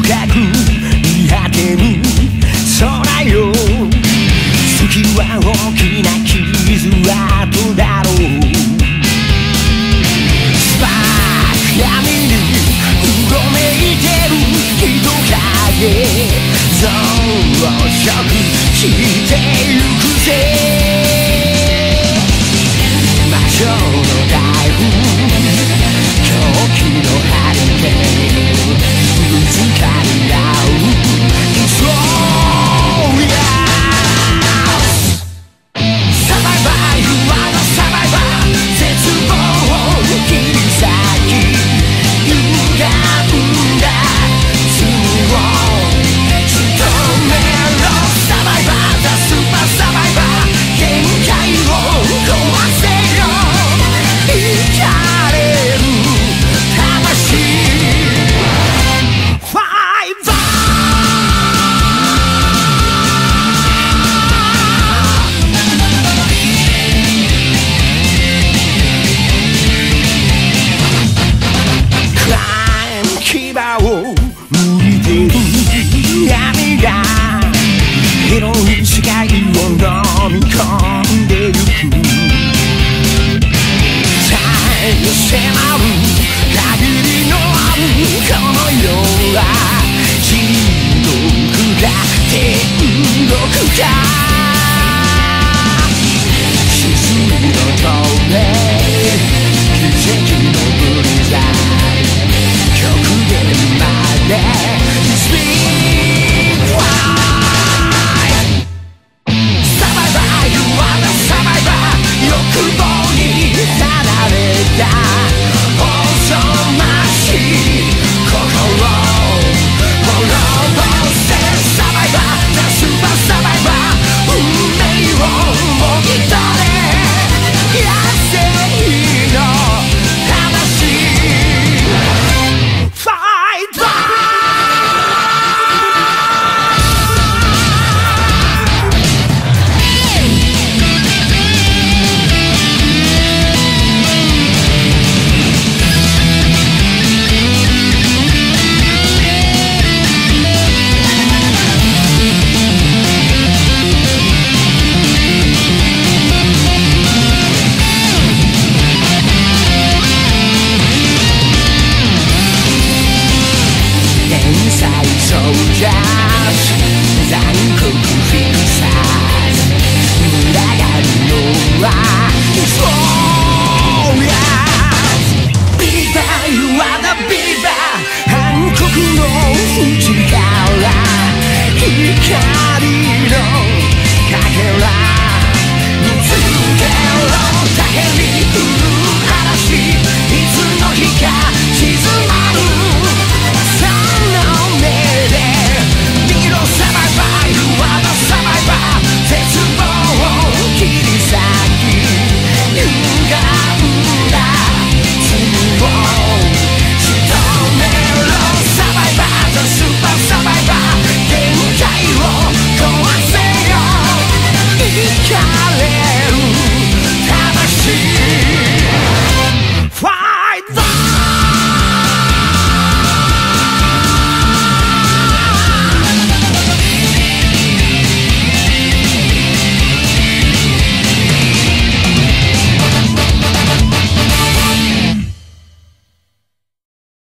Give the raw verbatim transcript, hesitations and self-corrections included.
深く見果てぬ空よ。月は大きな傷跡だろう。スパーク闇にうごめいてる人影、増殖してゆくぜ。魔性の台風、狂気のハリケーン、ぶつかり合うそうや。サバイバー、You are the survivor、絶望を切り裂き歪んだ罪を仕留めろ。サバイバー、The super survivor、限界を壊せよ。生かれる魂、ファイバー。クライム牙を向いてる闇が広い世界を飲み込んでゆく。タイム迫る限りのあるこの世は地獄が天国か。沈みの透明、奇跡のブリザード、極限まで Speed Fly。 Survivor、 You are the survivor、 欲望に離れたおぞましい心滅ぼせ。サバイバー、 The super survivor、 運命をもぎ取れ。野生の魂、ファイバー。天才ソルジャーズ、残酷フィクサーズ、群がるのはそうや。ビーバー、 You are the beaver、 暗黒の淵から光のかけら